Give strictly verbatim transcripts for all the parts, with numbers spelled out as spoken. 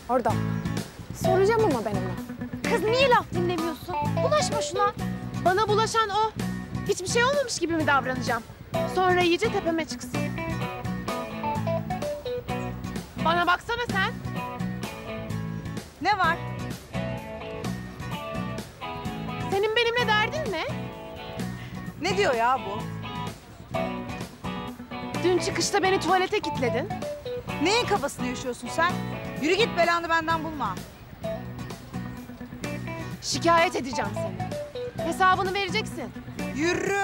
Orada. Soracağım ama ben ona. Kız niye laf dinlemiyorsun? Bulaşma şuna. Bana bulaşan o. Hiçbir şey olmamış gibi mi davranacağım? Sonra iyice tepeme çıksın. Bana baksana sen. Ne var? Senin benimle derdin ne? Ne diyor ya bu? Dün çıkışta beni tuvalete kilitledin. Neyin kafasını yaşıyorsun sen? Yürü git, belanı benden bulma. Şikayet edeceğim seni. Hesabını vereceksin. Yürü!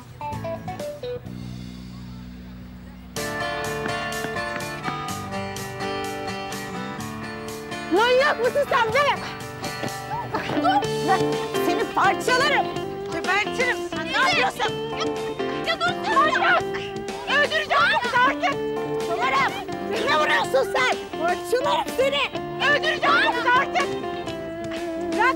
Manyak mısın sen be? Dur! Seni parçalarım. Gebertirim. Sen ne yapıyorsun? Ya, ya dur Manyak! Öldüreceğim seni artık. Parçalarım. Ne vuruyorsun sen? Parçalarım seni. Öldüreceğim seni artık. Bırak.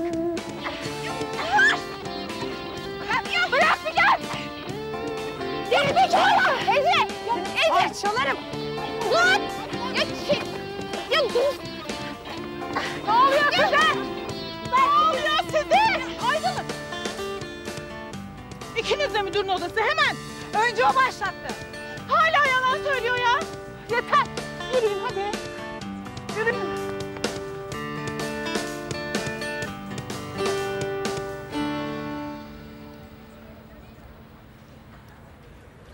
Bırak ya, bırak bir gel. Geri zekalı. Ece. Ece. Parçalarım. Dur. Ya, şey, ya dur. Ne oluyor size? Ne oluyor size? Aydın'ım. İkiniz de müdürün odası, hemen. Önce o başlattı. Hala yalan söylüyor ya. Yeter. Yürüyün hadi. Yürüyün.